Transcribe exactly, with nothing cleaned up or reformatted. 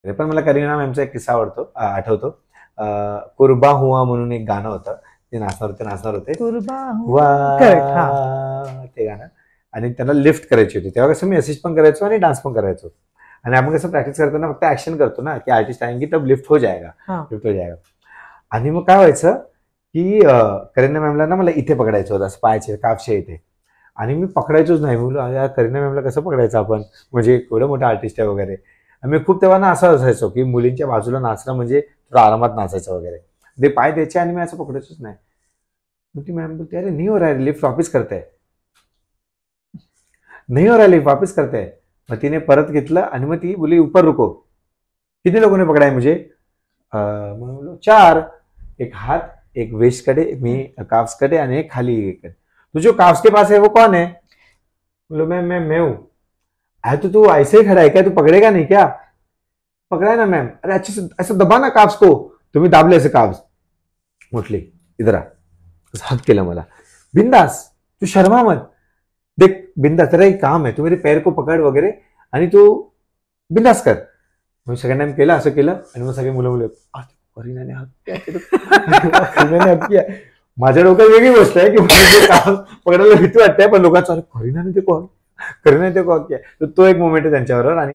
तरी पण मला करीना मॅमचा एक किस्सा आवडतो अ, आठवतो. अ, कुर्बा हुआ म्हणून एक गाणं होतं. ते नाचणार होते, नाचणार होते. कुर्बा हुआ हुआ करेक्ट हां. ते गाणं आणि त्यांना लिफ्ट करायची होती. तेव्हा कसं मी असिस्ट पण करायचो आणि डान्स पण करायचो. आणि आपण कसं प्रॅक्टिस करताना फक्त ॲक्शन करतो ना, की आर्टिस्ट आएंगे तब लिफ्ट हो जाएगा, हां. लिफ्ट हो जाएगा. आणि मग काय व्हायचं, की अ, करीना मॅमला ना मला इथे पकडायचं होतं, असं पायाच्या काफच्या इथे. आणि मी पकडायचोच नाही. मी बोललो, "यार करीना मॅमला कसं पकडायचं आपण? म्हणजे एवढं मोठं आर्टिस्ट आहे वगैरे." आणि मी खूप तेव्हा ना असं असायचो, की मुलींच्या बाजूला नाचणं म्हणजे थोडं आरामात नाचायचं वगैरे. ते पाय द्यायचे आणि मी असं पकडायचोच नाही. मग ती मॅम बोलते, "अरे नहीं हो रहा है, लिफ्ट वापस करते हैं." "नहीं हो रहा है लिफ्ट, वापस करते हैं." मग तिने परत घेतलं आणि मग ती बोली, "ऊपर रुको." "कितने लोगों ने पकड़ा है मुझे?" अ, मग मी बोललो, "चार." एक हाथ, एक वेस्ट कडे, मी काफ्स कडे आणि एक खाली एक. "तो जो काफ्स के पास है वो कौन है?" बोलो, "मैम मैं मैं हूँ." "अरे तो तू ऐसे ही खड़ा है क्या? तू पकड़ेगा नहीं क्या?" "पकड़ा है ना मैम." "अरे अच्छे से ऐसे दबा ना काफ्स को." तुम्ही दाबले असे काफ्स. म्हटली, "इधर आ." असं हक केलं मला. "बिंदास, तू शर्मा मत. देख बिंदास, तेरा एक काम है. तू मेरे पैर को पकड वगैरे आणि तू बिंदास कर." मग सेकंड टाइम केलं, असं केलं आणि मग सगळे मुलं-मुलं, "करीनाने हक किया." करीनाने हक किया. माझ्या डोक्यात वेगळी गोष्ट आहे, की मला काम पकडायला भीती वाटते, पण लोकांचं, "अरे करीनाने ते कॉल करीनाने ते कॉल किया." तर तो एक मोमेंट आहे त्यांच्याबरोबर आणि